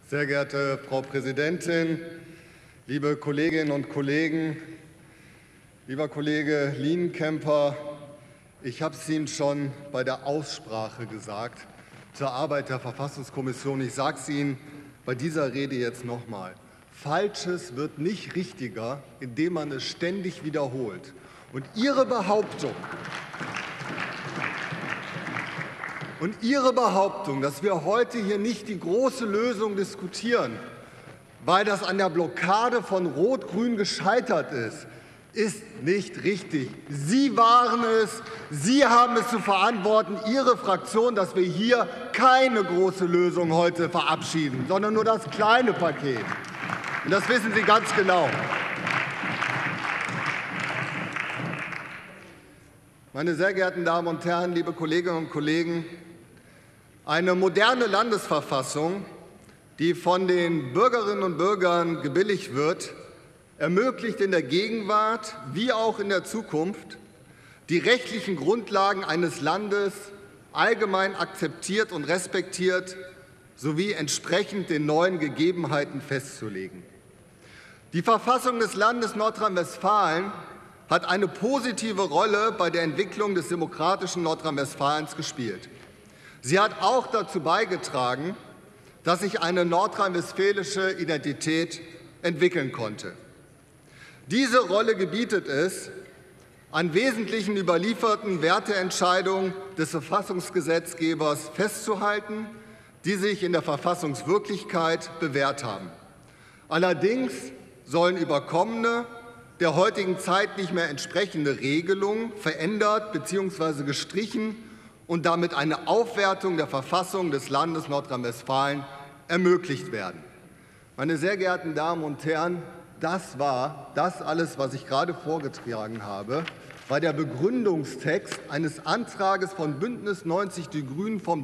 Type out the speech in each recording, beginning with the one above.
Sehr geehrte Frau Präsidentin, liebe Kolleginnen und Kollegen, lieber Kollege Lienenkemper, ich habe es Ihnen schon bei der Aussprache gesagt zur Arbeit der Verfassungskommission. Ich sage es Ihnen bei dieser Rede jetzt noch mal. Falsches wird nicht richtiger, indem man es ständig wiederholt. Und Ihre Behauptung, dass wir heute hier nicht die große Lösung diskutieren, weil das an der Blockade von Rot-Grün gescheitert ist nicht richtig. Sie waren es, Sie haben es zu verantworten, Ihre Fraktion, dass wir hier keine große Lösung heute verabschieden, sondern nur das kleine Paket. Und das wissen Sie ganz genau. Meine sehr geehrten Damen und Herren, liebe Kolleginnen und Kollegen, eine moderne Landesverfassung, die von den Bürgerinnen und Bürgern gebilligt wird, ermöglicht in der Gegenwart wie auch in der Zukunft die rechtlichen Grundlagen eines Landes allgemein akzeptiert und respektiert sowie entsprechend den neuen Gegebenheiten festzulegen. Die Verfassung des Landes Nordrhein-Westfalen hat eine positive Rolle bei der Entwicklung des demokratischen Nordrhein-Westfalens gespielt. Sie hat auch dazu beigetragen, dass sich eine nordrhein-westfälische Identität entwickeln konnte. Diese Rolle gebietet es, an wesentlichen überlieferten Werteentscheidungen des Verfassungsgesetzgebers festzuhalten, die sich in der Verfassungswirklichkeit bewährt haben. Allerdings sollen überkommene, der heutigen Zeit nicht mehr entsprechende Regelungen verändert bzw. gestrichen und damit eine Aufwertung der Verfassung des Landes Nordrhein-Westfalen ermöglicht werden. Meine sehr geehrten Damen und Herren, das war das alles, was ich gerade vorgetragen habe, war der Begründungstext eines Antrages von Bündnis 90 Die Grünen vom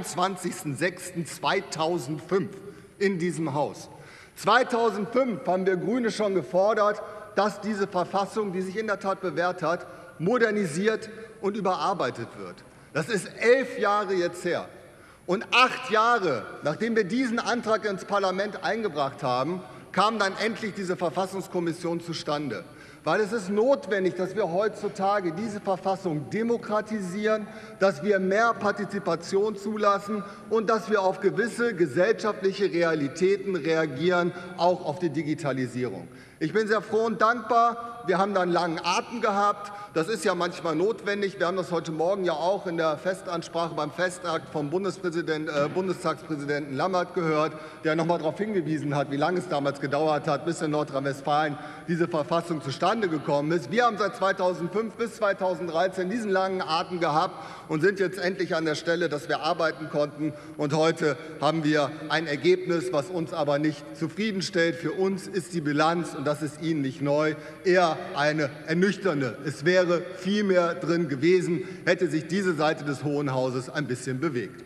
23.06.2005 in diesem Haus. 2005 haben wir Grüne schon gefordert, dass diese Verfassung, die sich in der Tat bewährt hat, modernisiert und überarbeitet wird. Das ist 11 Jahre jetzt her. Und 8 Jahre, nachdem wir diesen Antrag ins Parlament eingebracht haben, kam dann endlich diese Verfassungskommission zustande. Weil es ist notwendig, dass wir heutzutage diese Verfassung demokratisieren, dass wir mehr Partizipation zulassen und dass wir auf gewisse gesellschaftliche Realitäten reagieren, auch auf die Digitalisierung. Ich bin sehr froh und dankbar. Wir haben da einen langen Atem gehabt. Das ist ja manchmal notwendig. Wir haben das heute Morgen ja auch in der Festansprache beim Festakt vom Bundestagspräsidenten Lammert gehört, der noch einmal darauf hingewiesen hat, wie lange es damals gedauert hat, bis in Nordrhein-Westfalen diese Verfassung zustande gekommen ist. Wir haben seit 2005 bis 2013 diesen langen Atem gehabt und sind jetzt endlich an der Stelle, dass wir arbeiten konnten. Und heute haben wir ein Ergebnis, was uns aber nicht zufriedenstellt. Für uns ist die Bilanz, und das ist Ihnen nicht neu, eher eine ernüchternde. Es wäre viel mehr drin gewesen, hätte sich diese Seite des Hohen Hauses ein bisschen bewegt.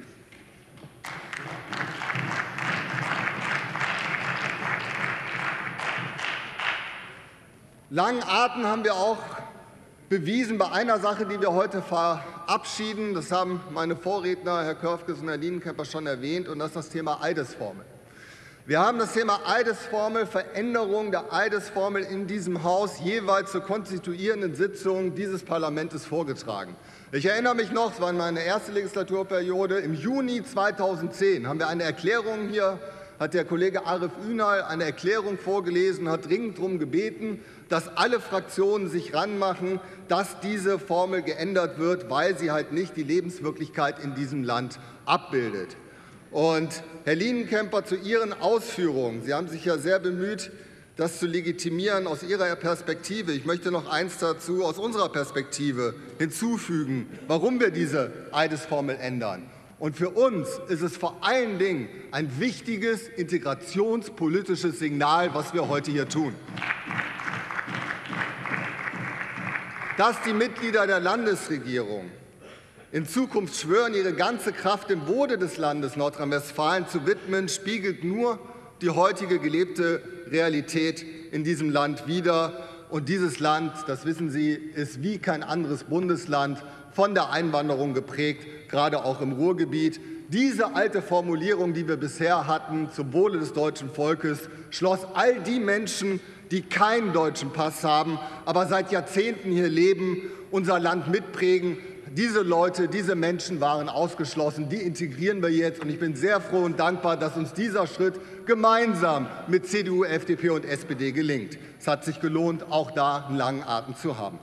Langen Atem haben wir auch bewiesen bei einer Sache, die wir heute verabschieden. Das haben meine Vorredner, Herr Körfges und Herr Lienenkemper, schon erwähnt, und das ist das Thema Eidesformel. Wir haben das Thema Eidesformel, Veränderung der Eidesformel in diesem Haus jeweils zur konstituierenden Sitzung dieses Parlaments vorgetragen. Ich erinnere mich noch, es war meine erste Legislaturperiode, im Juni 2010 haben wir eine Erklärung hier, hat der Kollege Arif Ünal eine Erklärung vorgelesen, hat dringend darum gebeten, dass alle Fraktionen sich ranmachen, dass diese Formel geändert wird, weil sie halt nicht die Lebenswirklichkeit in diesem Land abbildet. Und Herr Lienenkemper, zu Ihren Ausführungen. Sie haben sich ja sehr bemüht, das zu legitimieren aus Ihrer Perspektive. Ich möchte noch eins dazu aus unserer Perspektive hinzufügen, warum wir diese Eidesformel ändern. Und für uns ist es vor allen Dingen ein wichtiges integrationspolitisches Signal, was wir heute hier tun. Dass die Mitglieder der Landesregierung in Zukunft schwören, ihre ganze Kraft dem Wohle des Landes Nordrhein-Westfalen zu widmen, spiegelt nur die heutige gelebte Realität in diesem Land wider. Und dieses Land, das wissen Sie, ist wie kein anderes Bundesland von der Einwanderung geprägt, gerade auch im Ruhrgebiet. Diese alte Formulierung, die wir bisher hatten, zum Wohle des deutschen Volkes, schloss all die Menschen, die keinen deutschen Pass haben, aber seit Jahrzehnten hier leben, unser Land mitprägen. Diese Leute, diese Menschen waren ausgeschlossen. Die integrieren wir jetzt. Und ich bin sehr froh und dankbar, dass uns dieser Schritt gemeinsam mit CDU, FDP und SPD gelingt. Es hat sich gelohnt, auch da einen langen Atem zu haben.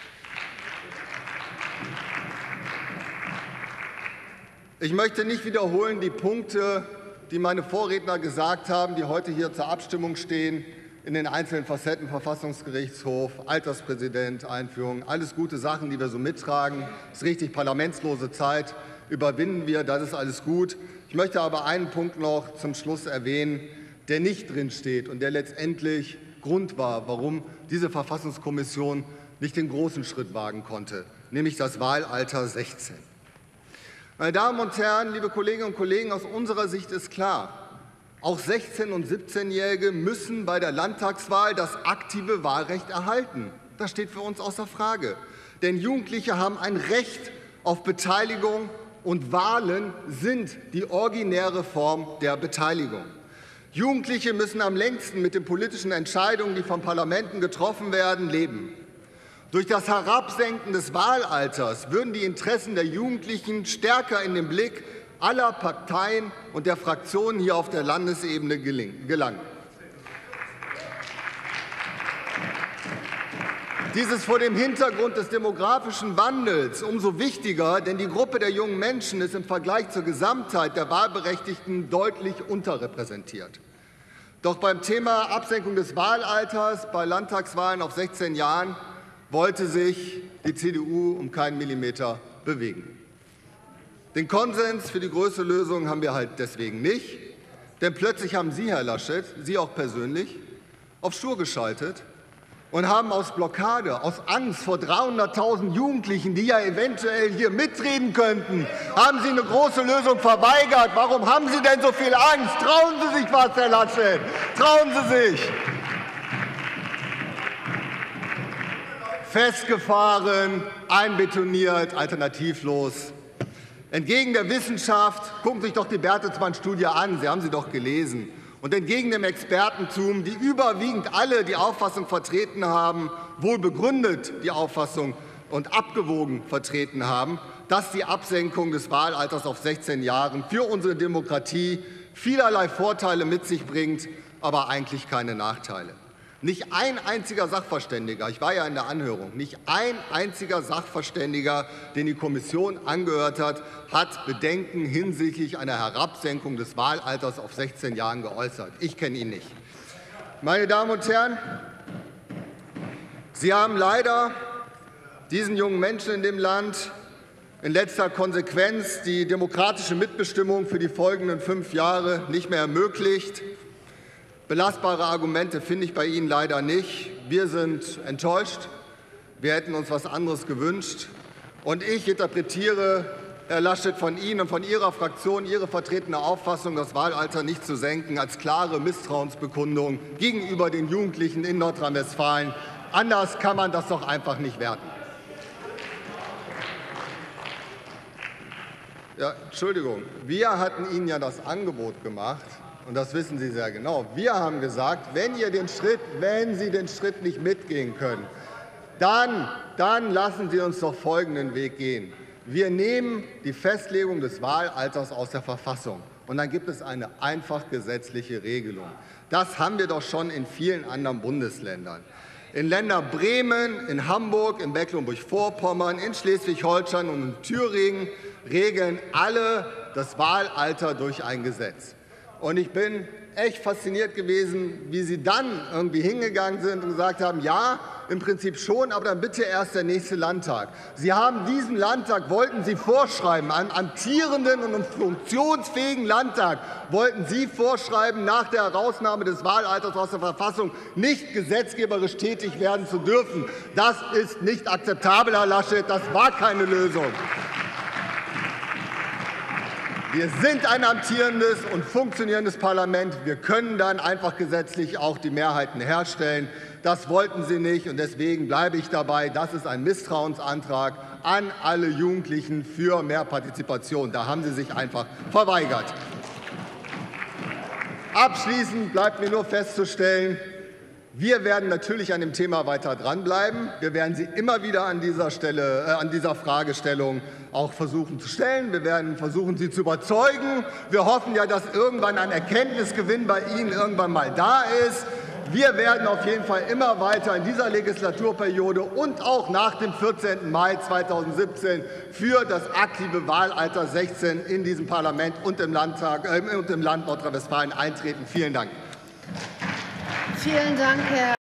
Ich möchte nicht wiederholen die Punkte, die meine Vorredner gesagt haben, die heute hier zur Abstimmung stehen, in den einzelnen Facetten, Verfassungsgerichtshof, Alterspräsident, Einführung, alles gute Sachen, die wir so mittragen. Es ist richtig parlamentslose Zeit, überwinden wir, das ist alles gut. Ich möchte aber einen Punkt noch zum Schluss erwähnen, der nicht drin steht und der letztendlich Grund war, warum diese Verfassungskommission nicht den großen Schritt wagen konnte, nämlich das Wahlalter 16. Meine Damen und Herren, liebe Kolleginnen und Kollegen, aus unserer Sicht ist klar, auch 16- und 17-Jährige müssen bei der Landtagswahl das aktive Wahlrecht erhalten. Das steht für uns außer Frage. Denn Jugendliche haben ein Recht auf Beteiligung und Wahlen sind die originäre Form der Beteiligung. Jugendliche müssen am längsten mit den politischen Entscheidungen, die von Parlamenten getroffen werden, leben. Durch das Herabsenken des Wahlalters würden die Interessen der Jugendlichen stärker in den Blick aller Parteien und der Fraktionen hier auf der Landesebene gelangen. Dies ist vor dem Hintergrund des demografischen Wandels umso wichtiger, denn die Gruppe der jungen Menschen ist im Vergleich zur Gesamtheit der Wahlberechtigten deutlich unterrepräsentiert. Doch beim Thema Absenkung des Wahlalters bei Landtagswahlen auf 16 Jahren wollte sich die CDU um keinen Millimeter bewegen. Den Konsens für die größte Lösung haben wir halt deswegen nicht, denn plötzlich haben Sie, Herr Laschet, Sie auch persönlich, auf stur geschaltet und haben aus Blockade, aus Angst vor 300.000 Jugendlichen, die ja eventuell hier mitreden könnten, haben Sie eine große Lösung verweigert. Warum haben Sie denn so viel Angst? Trauen Sie sich was, Herr Laschet, trauen Sie sich! Festgefahren, einbetoniert, alternativlos. Entgegen der Wissenschaft, gucken Sie sich doch die Bertelsmann-Studie an, Sie haben sie doch gelesen. Und entgegen dem Expertentum, die überwiegend alle die Auffassung vertreten haben, wohl begründet die Auffassung und abgewogen vertreten haben, dass die Absenkung des Wahlalters auf 16 Jahren für unsere Demokratie vielerlei Vorteile mit sich bringt, aber eigentlich keine Nachteile. Nicht ein einziger Sachverständiger, ich war ja in der Anhörung, nicht ein einziger Sachverständiger, den die Kommission angehört hat, hat Bedenken hinsichtlich einer Herabsenkung des Wahlalters auf 16 Jahren geäußert. Ich kenne ihn nicht. Meine Damen und Herren, Sie haben leider diesen jungen Menschen in dem Land in letzter Konsequenz die demokratische Mitbestimmung für die folgenden 5 Jahre nicht mehr ermöglicht. Belastbare Argumente finde ich bei Ihnen leider nicht. Wir sind enttäuscht. Wir hätten uns etwas anderes gewünscht. Und ich interpretiere, Herr Laschet, von Ihnen und von Ihrer Fraktion Ihre vertretene Auffassung, das Wahlalter nicht zu senken, als klare Misstrauensbekundung gegenüber den Jugendlichen in Nordrhein-Westfalen. Anders kann man das doch einfach nicht werten. Ja, Entschuldigung, wir hatten Ihnen ja das Angebot gemacht, und das wissen Sie sehr genau. Wir haben gesagt, wenn Sie den Schritt nicht mitgehen können, dann lassen Sie uns doch folgenden Weg gehen. Wir nehmen die Festlegung des Wahlalters aus der Verfassung. Und dann gibt es eine einfach gesetzliche Regelung. Das haben wir doch schon in vielen anderen Bundesländern. In Ländern Bremen, in Hamburg, in Mecklenburg-Vorpommern, in Schleswig-Holstein und in Thüringen regeln alle das Wahlalter durch ein Gesetz. Und ich bin echt fasziniert gewesen, wie Sie dann irgendwie hingegangen sind und gesagt haben, ja, im Prinzip schon, aber dann bitte erst der nächste Landtag. Sie haben diesen Landtag, wollten Sie vorschreiben, einen amtierenden und funktionsfähigen Landtag, wollten Sie vorschreiben, nach der Herausnahme des Wahlalters aus der Verfassung nicht gesetzgeberisch tätig werden zu dürfen. Das ist nicht akzeptabel, Herr Laschet, das war keine Lösung. Wir sind ein amtierendes und funktionierendes Parlament. Wir können dann einfach gesetzlich auch die Mehrheiten herstellen. Das wollten Sie nicht, und deswegen bleibe ich dabei. Das ist ein Misstrauensantrag an alle Jugendlichen für mehr Partizipation. Da haben Sie sich einfach verweigert. Abschließend bleibt mir nur festzustellen, wir werden natürlich an dem Thema weiter dranbleiben. Wir werden Sie immer wieder an dieser Fragestellung auch versuchen zu stellen. Wir werden versuchen, Sie zu überzeugen. Wir hoffen ja, dass irgendwann ein Erkenntnisgewinn bei Ihnen irgendwann mal da ist. Wir werden auf jeden Fall immer weiter in dieser Legislaturperiode und auch nach dem 14. Mai 2017 für das aktive Wahlalter 16 in diesem Parlament und im Land Nordrhein-Westfalen eintreten. Vielen Dank. Vielen Dank, Herr